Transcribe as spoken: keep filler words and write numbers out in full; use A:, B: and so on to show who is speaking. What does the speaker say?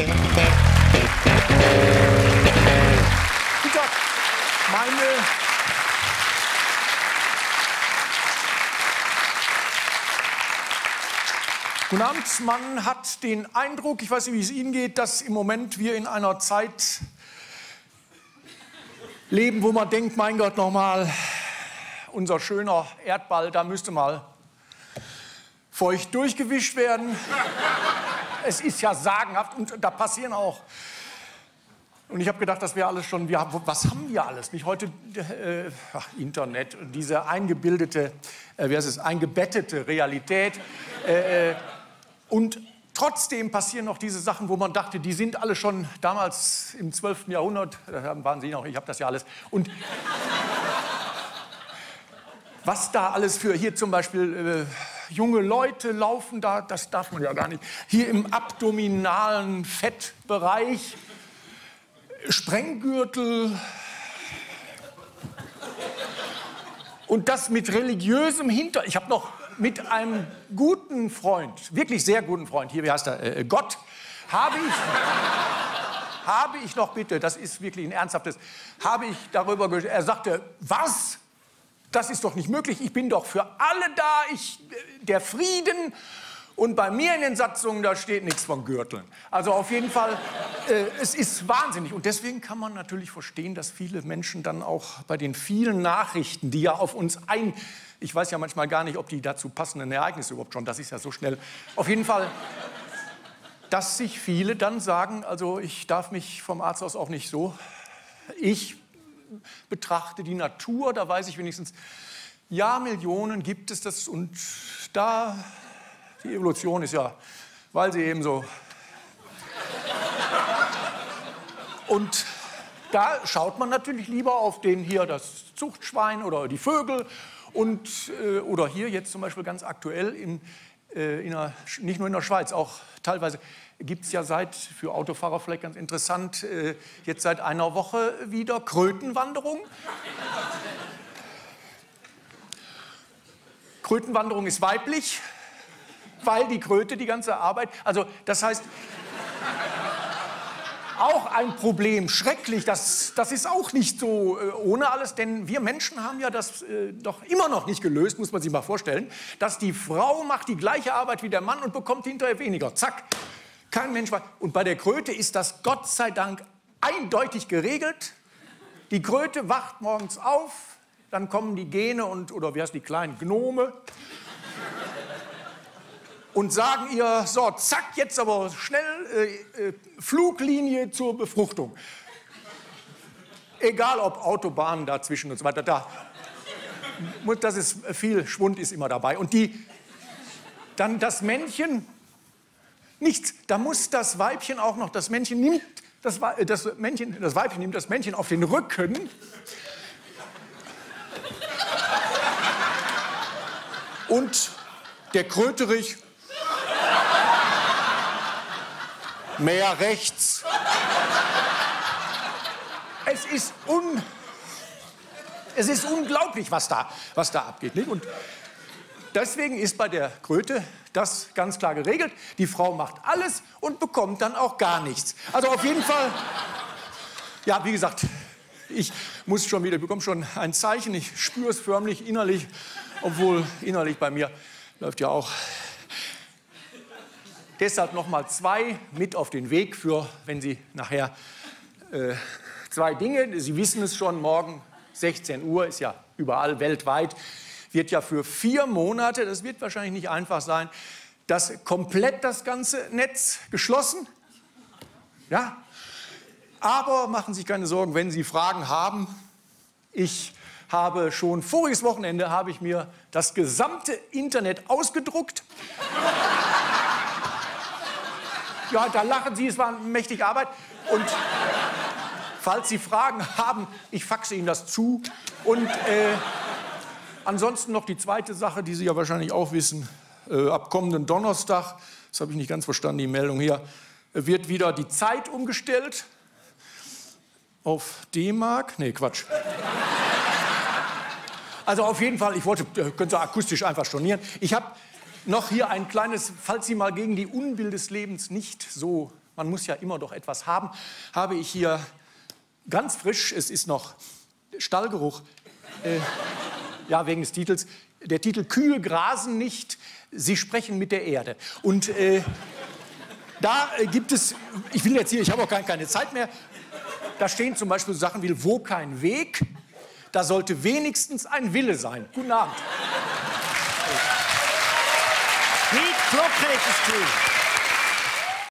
A: Guten Tag, meine Guten Abend. Man hat den Eindruck, ich weiß nicht, wie es Ihnen geht, dass im Moment wir in einer Zeit leben, wo man denkt, mein Gott, nochmal, unser schöner Erdball, da müsste mal feucht durchgewischt werden. Es ist ja sagenhaft und da passieren auch. Und ich habe gedacht, das wäre alles schon, wir haben, was haben wir alles? Nicht heute äh, ach, Internet, diese eingebildete, äh, wie heißt es, eingebettete Realität. Äh, und trotzdem passieren noch diese Sachen, wo man dachte, die sind alle schon damals im zwölften Jahrhundert, da waren Sie noch, ich habe das ja alles. Und was da alles für hier zum Beispiel äh, junge Leute laufen, da, das darf man ja gar nicht. Hier im abdominalen Fettbereich, Sprenggürtel und das mit religiösem Hintergrund. Ich habe noch mit einem guten Freund, wirklich sehr guten Freund, hier, wie heißt er, äh, Gott, habe ich, habe ich noch, bitte, das ist wirklich ein ernsthaftes, habe ich darüber gesprochen, er sagte, was? Das ist doch nicht möglich, ich bin doch für alle da, ich, der Frieden. Und bei mir in den Satzungen, da steht nichts von Gürteln. Also auf jeden Fall, äh, es ist wahnsinnig. Und deswegen kann man natürlich verstehen, dass viele Menschen dann auch bei den vielen Nachrichten, die ja auf uns ein... Ich weiß ja manchmal gar nicht, ob die dazu passenden Ereignisse überhaupt schon, das ist ja so schnell. Auf jeden Fall, dass sich viele dann sagen, also ich darf mich vom Arzt aus auch nicht so... Ich betrachte die Natur, da weiß ich wenigstens, ja, Millionen gibt es das und da... Die Evolution ist ja, weil sie eben so... Und da schaut man natürlich lieber auf den hier, das Zuchtschwein oder die Vögel. Und, äh, oder hier jetzt zum Beispiel ganz aktuell, in, äh, in der, nicht nur in der Schweiz, auch teilweise gibt es ja seit, für Autofahrer vielleicht ganz interessant, äh, jetzt seit einer Woche wieder Krötenwanderung. Krötenwanderung ist weiblich, weil die Kröte die ganze Arbeit, also das heißt, auch ein Problem, schrecklich, das, das ist auch nicht so äh, ohne alles, denn wir Menschen haben ja das äh, doch immer noch nicht gelöst, muss man sich mal vorstellen, dass die Frau macht die gleiche Arbeit wie der Mann und bekommt hinterher weniger, zack, kein Mensch weiß. Und bei der Kröte ist das Gott sei Dank eindeutig geregelt, die Kröte wacht morgens auf, dann kommen die Gene und, oder wie heißt die kleinen Gnome, und sagen ihr, so, zack, jetzt aber schnell äh, äh, Fluglinie zur Befruchtung. Egal, ob Autobahnen dazwischen und so weiter, da, das ist viel Schwund ist immer dabei. Und die, dann das Männchen, nichts, da muss das Weibchen auch noch, das Männchen nimmt, das, das, Männchen, das Weibchen nimmt das Männchen auf den Rücken und der Kröterich mehr rechts. Es ist, un, es ist unglaublich, was da, was da abgeht. Nicht? Und deswegen ist bei der Kröte das ganz klar geregelt. Die Frau macht alles und bekommt dann auch gar nichts. Also auf jeden Fall, ja, wie gesagt, ich muss schon wieder, ich bekomme schon ein Zeichen. Ich spüre es förmlich innerlich, obwohl innerlich bei mir läuft ja auch. Deshalb noch mal zwei mit auf den Weg für, wenn Sie nachher äh, zwei Dinge, Sie wissen es schon, morgen sechzehn Uhr, ist ja überall weltweit, wird ja für vier Monate, das wird wahrscheinlich nicht einfach sein, das komplett das ganze Netz geschlossen. Ja? Aber machen Sie sich keine Sorgen, wenn Sie Fragen haben. Ich habe schon voriges Wochenende habe ich mir das gesamte Internet ausgedruckt. Ja, da lachen Sie, es war eine mächtige Arbeit. Und falls Sie Fragen haben, ich faxe Ihnen das zu. Und äh, ansonsten noch die zweite Sache, die Sie ja wahrscheinlich auch wissen. Äh, ab kommenden Donnerstag, das habe ich nicht ganz verstanden, die Meldung hier, wird wieder die Zeit umgestellt auf D-Mark. Nee, Quatsch. Also auf jeden Fall, ich wollte, könnt ihr akustisch einfach stornieren. Ich habe noch hier ein kleines, falls Sie mal gegen die Unbill des Lebens nicht so man muss ja immer doch etwas haben, habe ich hier ganz frisch, es ist noch Stallgeruch, äh, ja, wegen des Titels, der Titel Kühe grasen nicht, sie sprechen mit der Erde. Und äh, da äh, gibt es, ich will jetzt hier, ich habe auch gar keine Zeit mehr, da stehen zum Beispiel Sachen wie, wo kein Weg, da sollte wenigstens ein Wille sein. Guten Abend.
B: Piet Klokkeek ist cool.